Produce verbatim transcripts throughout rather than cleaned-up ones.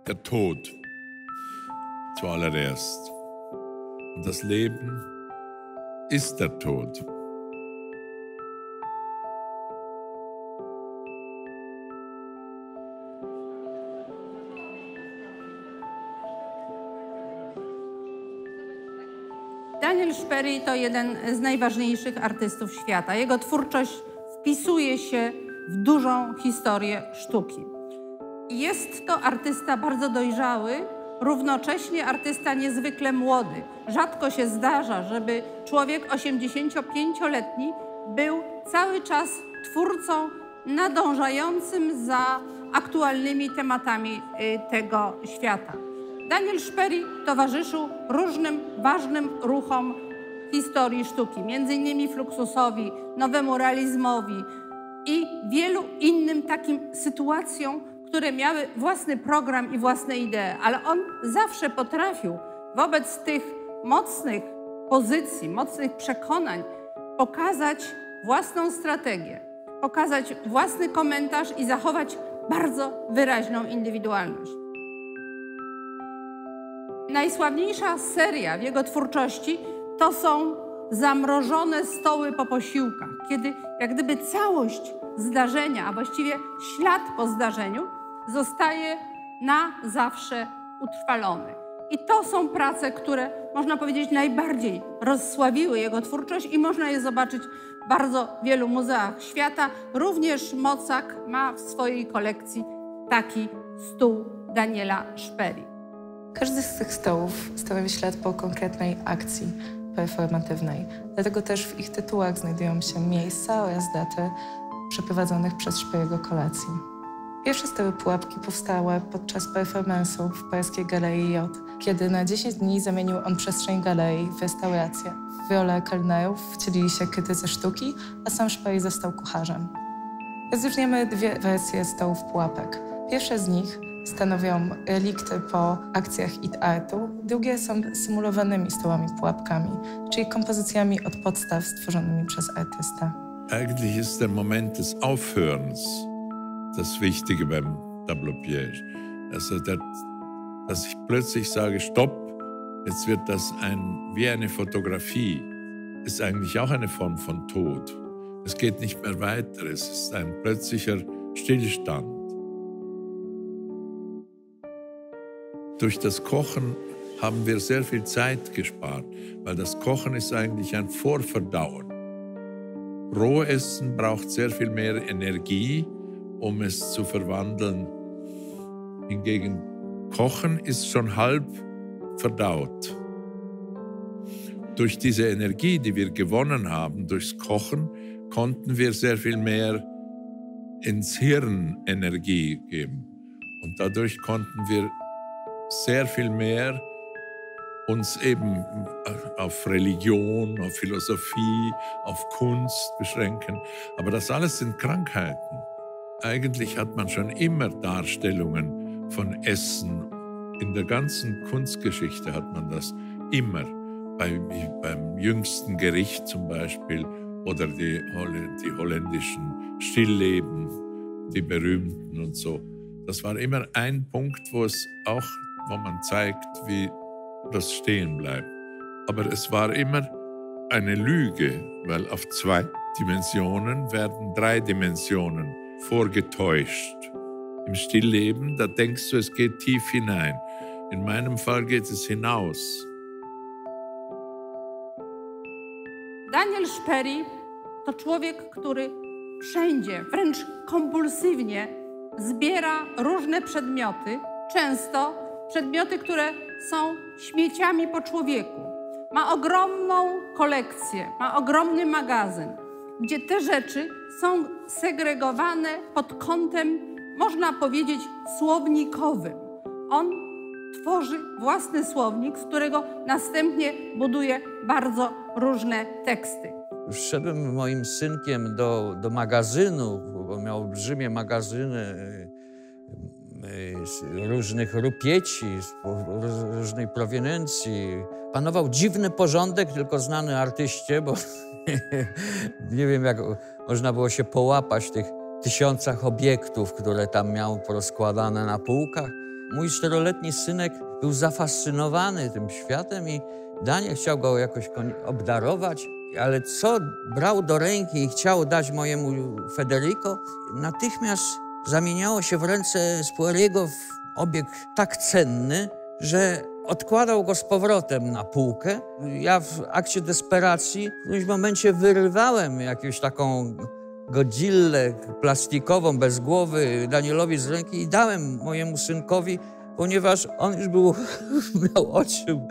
der Tod zuallererst. Und das Leben ist der Tod. Daniel Szpery to jeden z najważniejszych artystów świata. Jego twórczość wpisuje się w dużą historię sztuki. Jest to artysta bardzo dojrzały, równocześnie artysta niezwykle młody. Rzadko się zdarza, żeby człowiek osiemdziesięciopięcioletni był cały czas twórcą nadążającym za aktualnymi tematami tego świata. Daniel Szpery towarzyszył różnym ważnym ruchom historii sztuki, między innymi Fluxusowi, nowemu realizmowi i wielu innym takim sytuacjom, które miały własny program i własne idee, ale on zawsze potrafił wobec tych mocnych pozycji, mocnych przekonań pokazać własną strategię, pokazać własny komentarz i zachować bardzo wyraźną indywidualność. Najsławniejsza seria w jego twórczości to są zamrożone stoły po posiłkach, kiedy jak gdyby całość zdarzenia, a właściwie ślad po zdarzeniu zostaje na zawsze utrwalony. I to są prace, które można powiedzieć najbardziej rozsławiły jego twórczość i można je zobaczyć w bardzo wielu muzeach świata. Również Mocak ma w swojej kolekcji taki stół Daniela Szpery. Każdy z tych stołów stanowi ślad po konkretnej akcji performatywnej. Dlatego też w ich tytułach znajdują się miejsca oraz daty przeprowadzonych przez Szpery'ego kolacji. Pierwsze stoły pułapki powstały podczas performance'u w paryskiej Galerii J, kiedy na dziesięć dni zamienił on przestrzeń galerii w restaurację. W rolę kelnerów wcielili się krytycy sztuki, a sam Szpery został kucharzem. Rozróżniamy dwie wersje stołów pułapek. Pierwsze z nich stanowią relikty po akcjach it artu, drugie są symulowanymi stołami pułapkami, czyli kompozycjami od podstaw stworzonymi przez artystę. Eigentlich ist der Moment des Aufhörens das Wichtige beim Tableau-Piège. Also, der, dass ich plötzlich sage, stopp, jetzt wird das ein, wie eine Fotografie, ist eigentlich auch eine Form von Tod. Es geht nicht mehr weiter, es ist ein plötzlicher Stillstand. Durch das Kochen haben wir sehr viel Zeit gespart, weil das Kochen ist eigentlich ein Vorverdauen. Rohessen braucht sehr viel mehr Energie, um es zu verwandeln. Hingegen Kochen ist schon halb verdaut. Durch diese Energie, die wir gewonnen haben, durchs Kochen, konnten wir sehr viel mehr ins Hirn Energie geben. Und dadurch konnten wir sehr viel mehr uns eben auf Religion, auf Philosophie, auf Kunst beschränken. Aber das alles sind Krankheiten. Eigentlich hat man schon immer Darstellungen von Essen. In der ganzen Kunstgeschichte hat man das immer. Bei, beim jüngsten Gericht zum Beispiel oder die, die holländischen Stillleben, die berühmten und so. Das war immer ein Punkt, wo es auch, wo man zeigt, wie das stehen bleibt. Aber es war immer eine Lüge, weil auf zwei Dimensionen werden drei Dimensionen vorgetäuscht. Im Stillleben, da denkst du, es geht tief hinein. In meinem Fall geht es hinaus. Daniel Szpery to człowiek, który wszędzie, wręcz kompulsywnie zbiera różne przedmioty, często przedmioty, które są śmieciami po człowieku. Ma ogromną kolekcję, ma ogromny magazyn, gdzie te rzeczy są segregowane pod kątem, można powiedzieć, słownikowym. On tworzy własny słownik, z którego następnie buduje bardzo różne teksty. Szedłem moim synkiem do, do magazynu, bo miał olbrzymie magazyny różnych rupieci, różnej proweniencji. Panował dziwny porządek, tylko znany artyście, bo nie wiem, jak można było się połapać w tych tysiącach obiektów, które tam miał porozkładane na półkach. mój czteroletni synek był zafascynowany tym światem i Daniel chciał go jakoś obdarować, ale co brał do ręki i chciał dać mojemu Federico, natychmiast zamieniało się w ręce Spuariego w obiekt tak cenny, że odkładał go z powrotem na półkę. Ja w akcie desperacji w którymś momencie wyrywałem jakąś taką Godzillę plastikową, bez głowy Danielowi z ręki i dałem mojemu synkowi, ponieważ on już był, miał oczy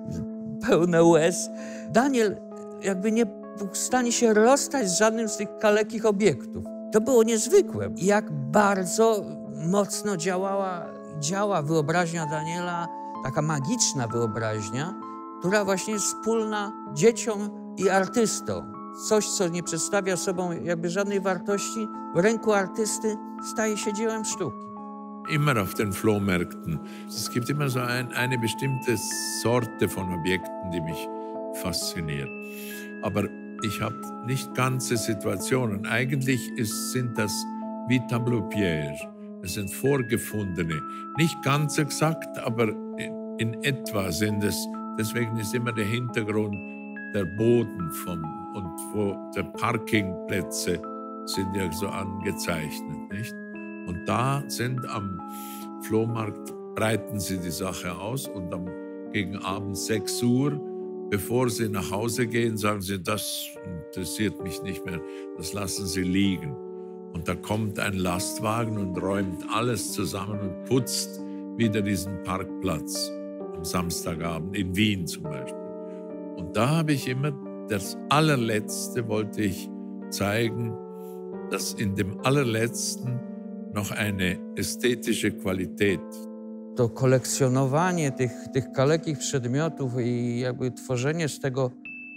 pełne łez. Daniel jakby nie był w stanie się rozstać z żadnym z tych kalekich obiektów. To było niezwykłe. Jak bardzo mocno działała, działa wyobraźnia Daniela, taka magiczna wyobraźnia, która właśnie jest wspólna dzieciom i artystom. Coś, co nie przedstawia sobą jakby żadnej wartości, w ręku artysty staje się dziełem sztuki. Immer auf den Flohmärkten. Es gibt immer so ein, eine bestimmte Sorte von Objekten, die mich fasziniert. Aber ich habe nicht ganze Situationen. Eigentlich ist, sind das wie Tableau-Piège. Es sind vorgefundene. Nicht ganz exakt, aber in, in etwa sind es. Deswegen ist immer der Hintergrund der Boden vom, und wo die Parkingplätze sind ja so angezeichnet, nicht? Und da sind am Flohmarkt, breiten sie die Sache aus und am, gegen Abend sechs Uhr, bevor sie nach Hause gehen, sagen sie, das interessiert mich nicht mehr, das lassen sie liegen. Und da kommt ein Lastwagen und räumt alles zusammen und putzt wieder diesen Parkplatz am Samstagabend, in Wien zum Beispiel. Und da habe ich immer, das allerletzte wollte ich zeigen, dass in dem allerletzten noch eine ästhetische Qualität. To kolekcjonowanie tych, tych kalekich przedmiotów i jakby tworzenie z tego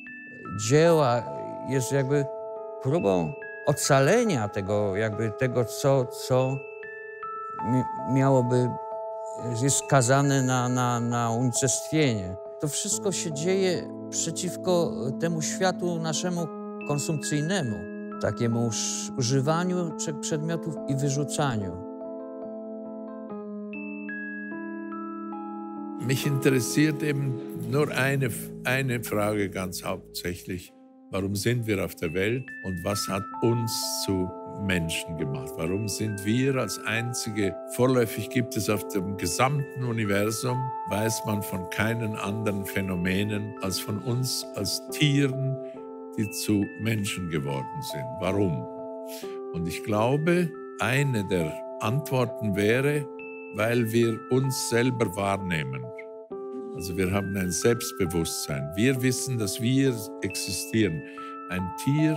dzieła jest jakby próbą ocalenia tego, jakby tego co, co miałoby, jest skazane na, na, na unicestwienie. To wszystko się dzieje przeciwko temu światu naszemu konsumpcyjnemu, takiemu używaniu przedmiotów i wyrzucaniu. Mich interessiert eben nur eine, eine Frage ganz hauptsächlich. Warum sind wir auf der Welt und was hat uns zu Menschen gemacht? Warum sind wir als einzige, vorläufig gibt es auf dem gesamten Universum, weiß man von keinen anderen Phänomenen als von uns als Tieren, die zu Menschen geworden sind. Warum? Und ich glaube, eine der Antworten wäre, weil wir uns selber wahrnehmen. Also wir haben ein Selbstbewusstsein. Wir wissen, dass wir existieren. Ein Tier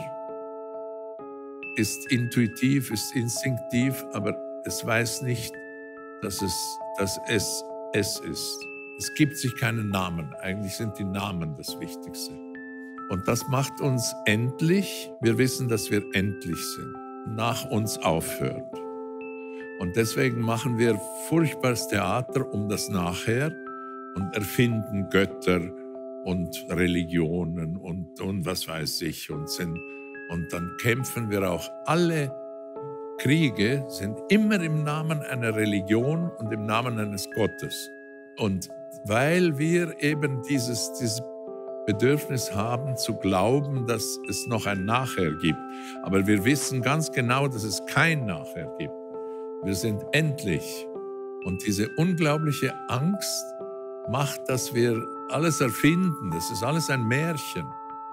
ist intuitiv, ist instinktiv, aber es weiß nicht, dass es, dass es es ist. Es gibt sich keinen Namen. Eigentlich sind die Namen das Wichtigste. Und das macht uns endlich. Wir wissen, dass wir endlich sind. Nach uns aufhört. Und deswegen machen wir furchtbares Theater um das Nachher und erfinden Götter und Religionen und, und was weiß ich. Und, sind, und dann kämpfen wir auch. Alle Kriege sind immer im Namen einer Religion und im Namen eines Gottes. Und weil wir eben dieses, dieses Bedürfnis haben zu glauben, dass es noch ein Nachher gibt. Aber wir wissen ganz genau, dass es kein Nachher gibt. Wir sind endlich. Und diese unglaubliche Angst macht, dass wir alles erfinden. Das ist alles ein Märchen.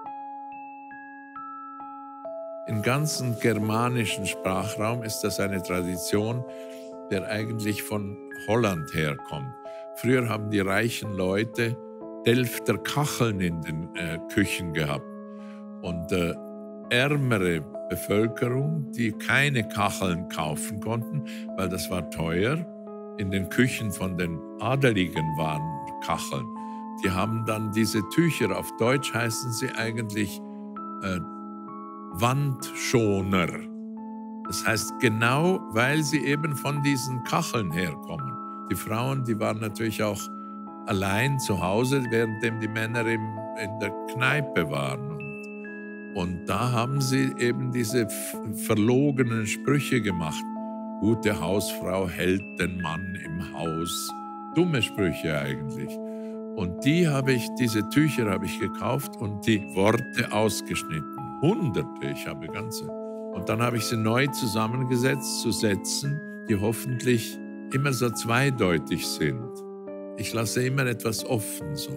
Im ganzen germanischen Sprachraum ist das eine Tradition, der eigentlich von Holland herkommt. Früher haben die reichen Leute Delfter Kacheln in den äh, Küchen gehabt. Und äh, ärmere Bevölkerung, die keine Kacheln kaufen konnten, weil das war teuer. In den Küchen von den Adeligen waren Kacheln. Die haben dann diese Tücher, auf Deutsch heißen sie eigentlich äh, Wandschoner. Das heißt genau, weil sie eben von diesen Kacheln herkommen. Die Frauen, die waren natürlich auch allein zu Hause, währenddem die Männer im, in der Kneipe waren. Und, und da haben sie eben diese verlogenen Sprüche gemacht. gute Hausfrau hält den Mann im Haus. Dumme Sprüche eigentlich. Und die habe ich, diese Tücher habe ich gekauft und die Worte ausgeschnitten. Hunderte, ich habe ganze. Und dann habe ich sie neu zusammengesetzt zu Sätzen, die hoffentlich immer so zweideutig sind. Ich lasse immer etwas offen so.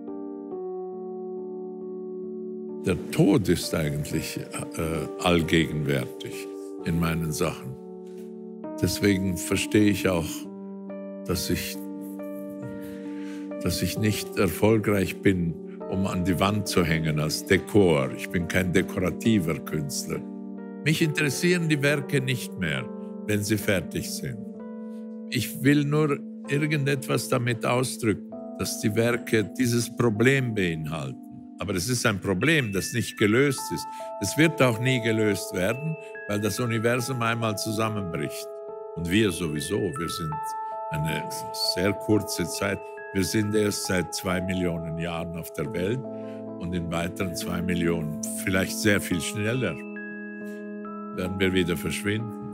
Der Tod ist eigentlich äh, allgegenwärtig in meinen Sachen. Deswegen verstehe ich auch, dass ich, dass ich nicht erfolgreich bin, um an die Wand zu hängen als Dekor. Ich bin kein dekorativer Künstler. Mich interessieren die Werke nicht mehr, wenn sie fertig sind. Ich will nur irgendetwas damit ausdrücken, dass die Werke dieses Problem beinhalten. Aber es ist ein Problem, das nicht gelöst ist. Es wird auch nie gelöst werden, weil das Universum einmal zusammenbricht. Und wir sowieso, wir sind eine sehr kurze Zeit. Wir sind erst seit zwei Millionen Jahren auf der Welt und in weiteren zwei Millionen, vielleicht sehr viel schneller, werden wir wieder verschwinden.